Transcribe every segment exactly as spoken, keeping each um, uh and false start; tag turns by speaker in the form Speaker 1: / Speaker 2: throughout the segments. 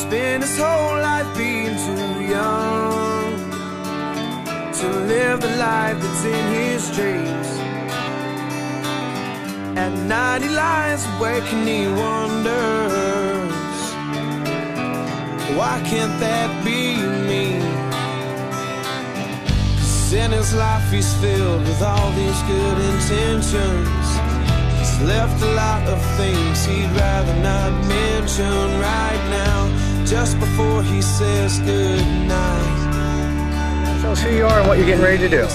Speaker 1: spent his whole life being too young to live the life that's in his dreams. At night he lies awake and he wonders, why can't that be me? 'Cause in his life he's filled with all these good intentions. He's left a lot of things he'd rather not mention right now, just before he says goodnight.
Speaker 2: Tell us who you are and what you're getting ready to do.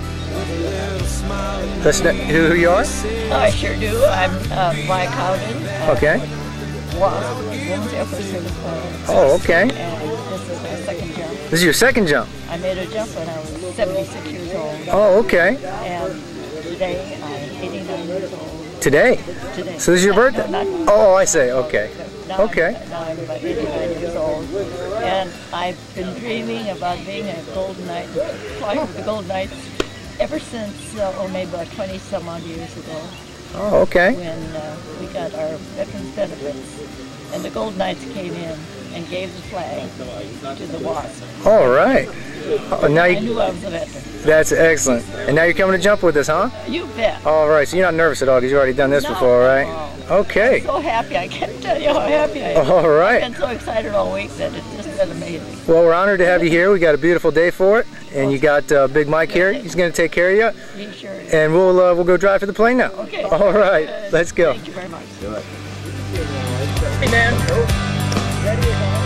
Speaker 2: Listen to who you are?
Speaker 3: I sure do. I'm uh, by Cowden. Uh,
Speaker 2: Okay.
Speaker 3: Women's Air Force certified.
Speaker 2: Oh, okay.
Speaker 3: And this is my second jump.
Speaker 2: This is your second jump?
Speaker 3: I made a jump when I was seventy-six years old.
Speaker 2: Oh, okay.
Speaker 3: And today I'm eighty-nine years old.
Speaker 2: Today?
Speaker 3: Today.
Speaker 2: So this is your birthday?
Speaker 3: No, not,
Speaker 2: oh, I say, okay.
Speaker 3: now
Speaker 2: Okay.
Speaker 3: I'm, now I'm about eighty-nine years old. And I've been dreaming about being a Golden Knight, flying with the Golden Knights ever since, uh, oh, maybe about twenty some odd years ago.
Speaker 2: Oh, okay.
Speaker 3: When uh, we got our veterans benefits, and the Golden Knights came in and gave the flag to the WASP.
Speaker 2: All right. Oh, now
Speaker 3: I
Speaker 2: you,
Speaker 3: knew I was a veteran.
Speaker 2: that's excellent. And now you're coming to jump with us, huh?
Speaker 3: You bet.
Speaker 2: All right, so you're not nervous at all because you've already done this
Speaker 3: No,
Speaker 2: before, right?
Speaker 3: no.
Speaker 2: Okay.
Speaker 3: I'm so happy. I can't tell you how happy I am.
Speaker 2: All right.
Speaker 3: I've been so excited all week that it's just been amazing.
Speaker 2: Well, we're honored to have you here. We got a beautiful day for it, and you got uh, Big Mike here. He's going to take care of you.
Speaker 3: Be sure.
Speaker 2: And we'll uh, we'll go drive to the plane now.
Speaker 3: Okay.
Speaker 2: All right.
Speaker 3: Good.
Speaker 2: Let's go.
Speaker 3: Thank you very much.
Speaker 2: Do it. Hey, man. Ready to go?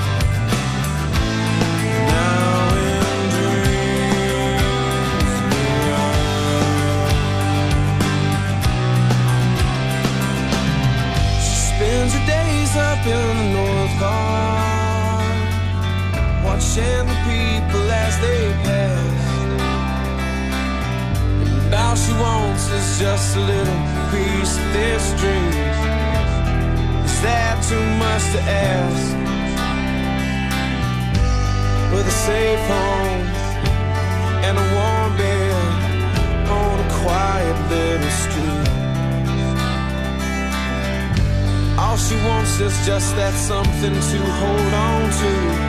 Speaker 1: Spends her days up in the North Bar, watching the people as they pass. And all she wants is just a little piece of this dream. Is that too much to ask? With a safe home and a warm bed on a quiet little street. All she wants is just that something to hold on to.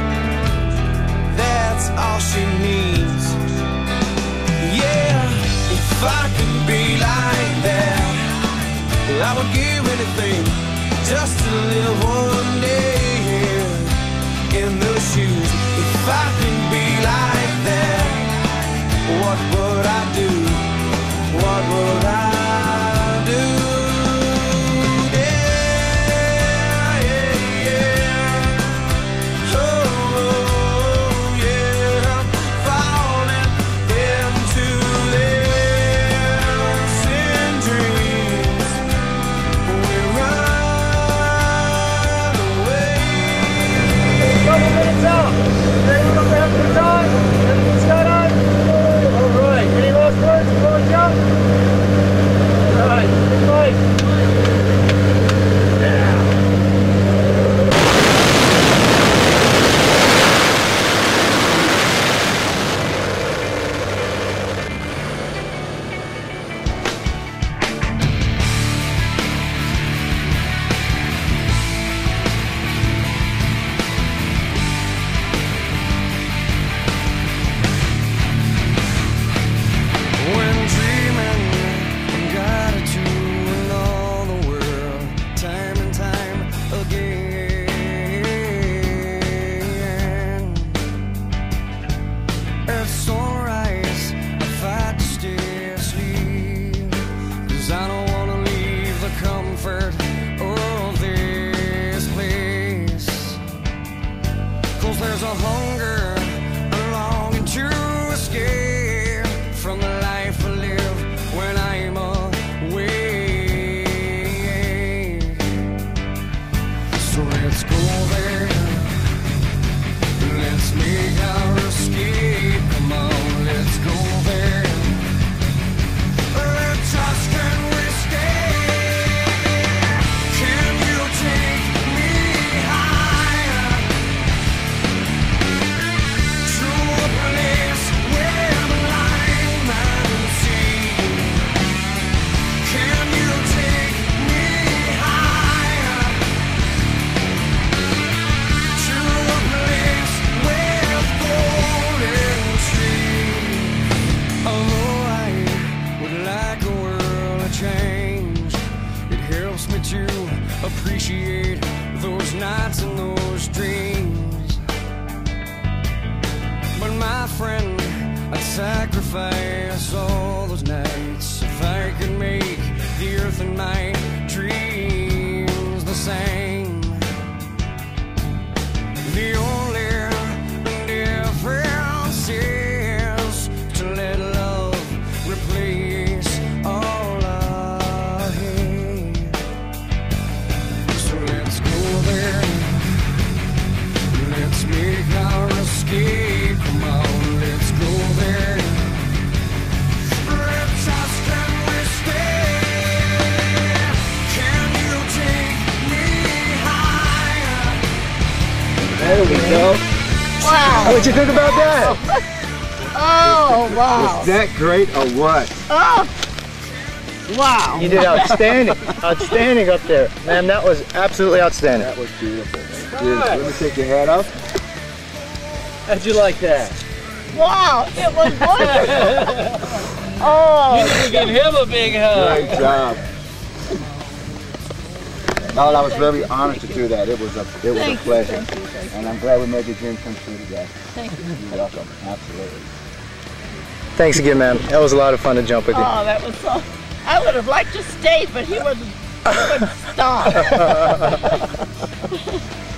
Speaker 1: That's all she needs. Yeah, if I could be like that, I would give anything just to live one day in those shoes. If I could be like that, what would I do? What would I do? There's a hunger, a longing to escape from the life I live when I'm away. So let's go there, let's make our escape. Come on, let's go there. Let's just can we stay? Can you take me higher? face all those nights. If I could make the earth and my dreams the same, the only difference is to let love replace all I hate. So let's go there, let's make our escape. Come on, let's go there. Let's ask and we stay. Can you take me higher?
Speaker 2: There we go.
Speaker 3: Wow.
Speaker 2: What'd you think about that?
Speaker 3: Oh, wow.
Speaker 4: Is that great or what?
Speaker 3: Oh, wow.
Speaker 2: You did outstanding. Outstanding up there. Man, that was absolutely outstanding.
Speaker 4: That was beautiful. Beautiful. Let me take your hat off.
Speaker 2: How'd you like that?
Speaker 3: Wow, it was wonderful. Oh.
Speaker 5: You need to give him a big hug.
Speaker 4: Great job. No, I was very honored to do that. It was a, it was
Speaker 3: Thank
Speaker 4: a
Speaker 3: you,
Speaker 4: pleasure.
Speaker 3: thank you, thank you.
Speaker 4: And I'm glad we made your dream come true today.
Speaker 3: Thank you.
Speaker 4: You're welcome. Absolutely.
Speaker 2: Thanks again, man. That was a lot of fun to jump with you.
Speaker 3: Oh, that was so. I would have liked to stay, but he wouldn't, he wouldn't stop.